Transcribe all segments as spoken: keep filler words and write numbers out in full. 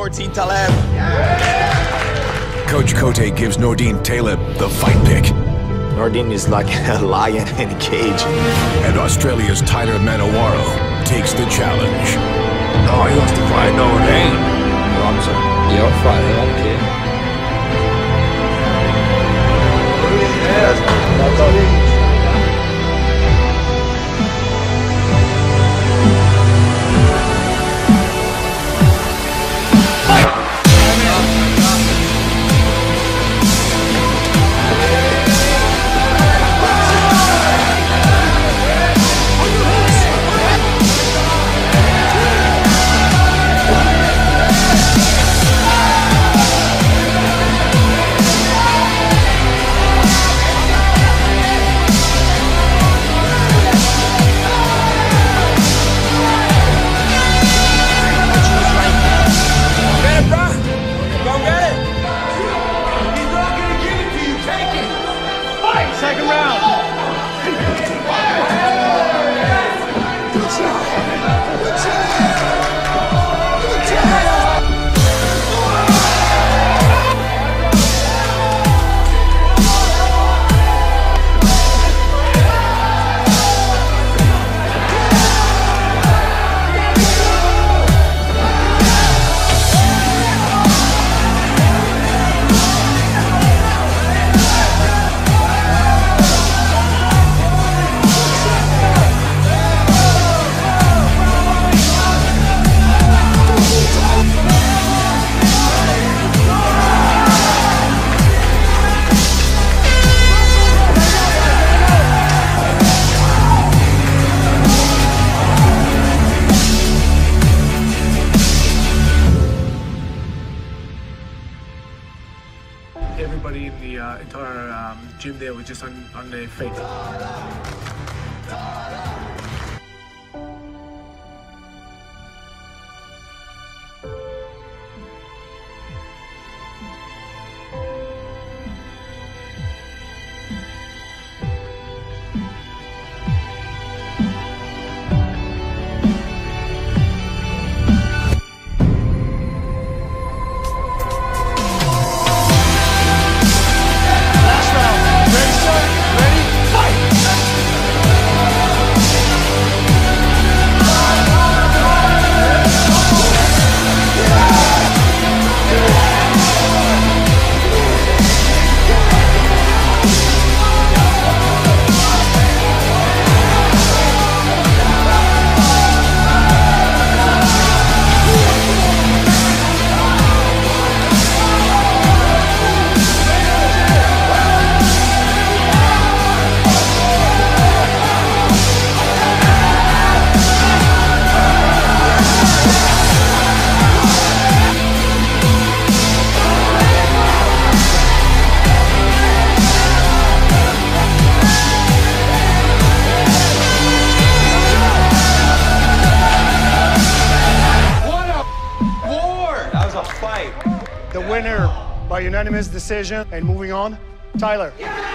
Nordine Taleb. Coach Kote gives Nordine Taleb the fight pick. Nordine is like a lion in a cage. And Australia's Tyler Manawaroa takes the challenge. Oh, he wants to fight Nordine. Ramsey. Jag fighter han kid. Second round. Everybody in the uh, entire um, gym there was just on, on their feet. The winner by unanimous decision. And moving on, Tyler.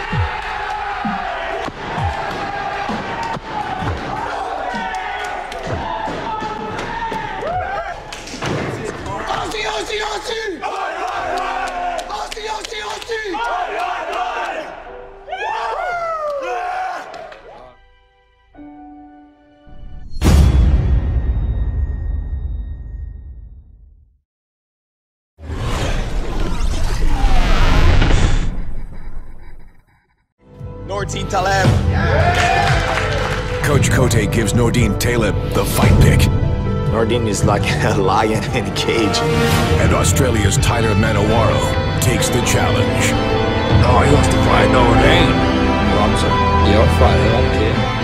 Aussie, Aussie, Aussie! Aussie, Aussie, Aussie! Nordine Taleb. Coach Kote gives Nordine Taleb the fight pick. Nordine is like a lion in a cage. And Australia's Tyler Manawaroa takes the challenge. Oh, he wants to fight Nordine. Ramsey. Jag fighter han kid.